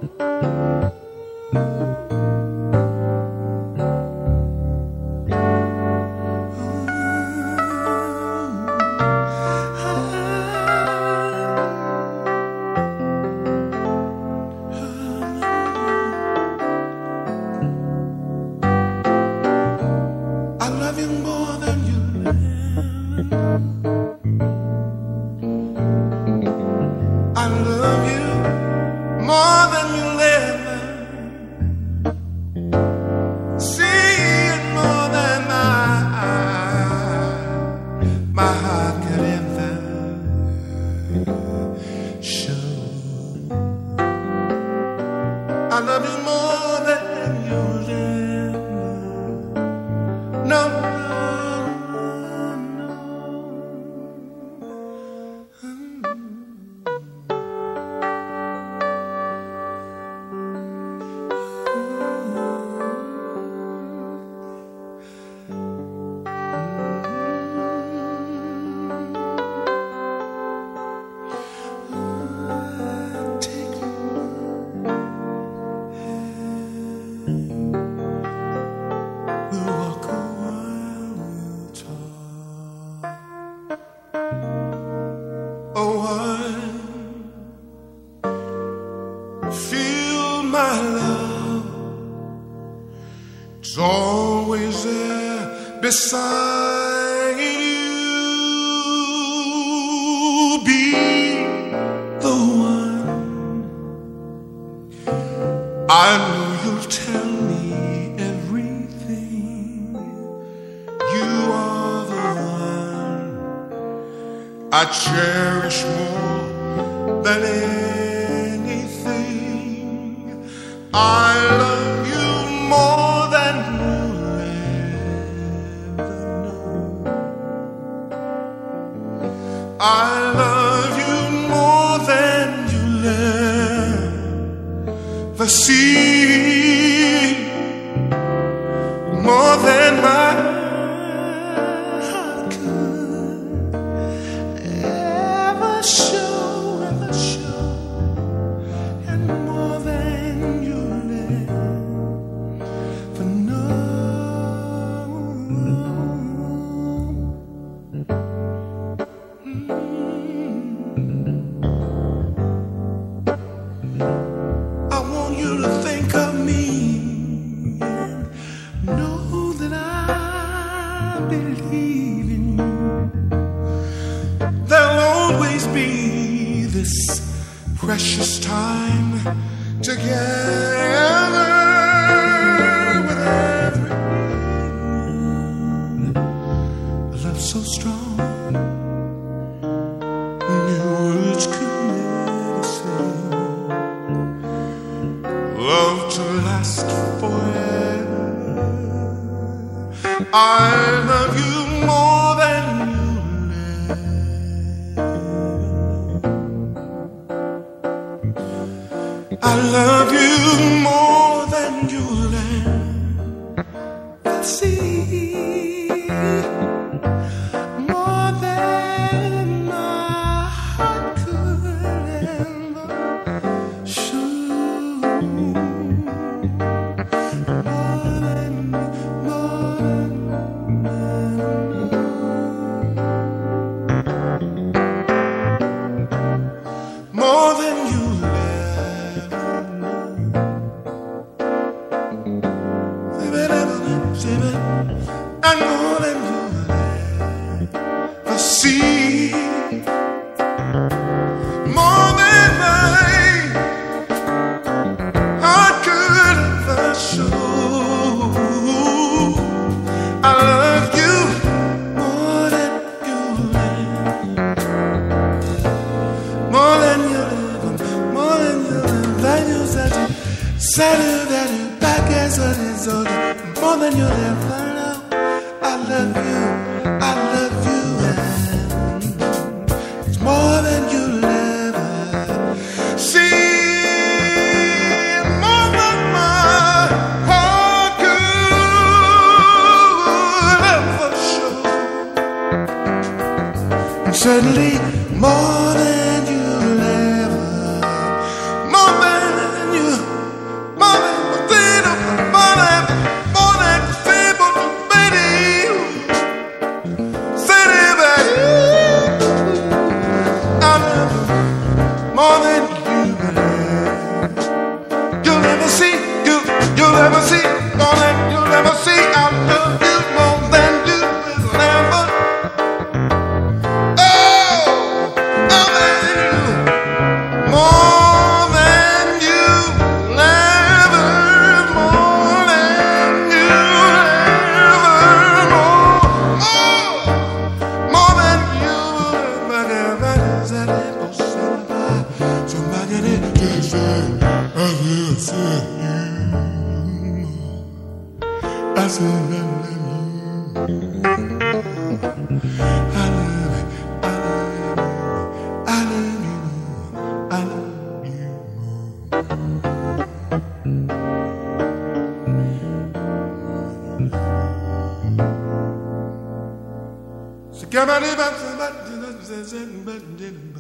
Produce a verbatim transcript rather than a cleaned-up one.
Beside you, be the one. I know you'll tell me everything. You are the one I cherish more than anything. I love you more than I love you more than you'll ever see, more than my heart could ever show, ever show, and more than you'll ever know. Precious time together with every love so strong, new words could never say. Love to last forever. I love you more than I love you more than you'll ever see, more than my heart could ever show, more than, more than, more than you'll and more than you'll ever see, more than my heart could ever show. I love you more than you'll ever, more than you'll ever, more than you'll ever. Values that you said that you back as what is all, more than you'll ever. I love you, I love you, and it's more than you'll ever see, more than my heart could ever show, and certainly more than you'll ever, more than you. said you. I said I love you. I love it. I love you. I love you. I love you. So come on,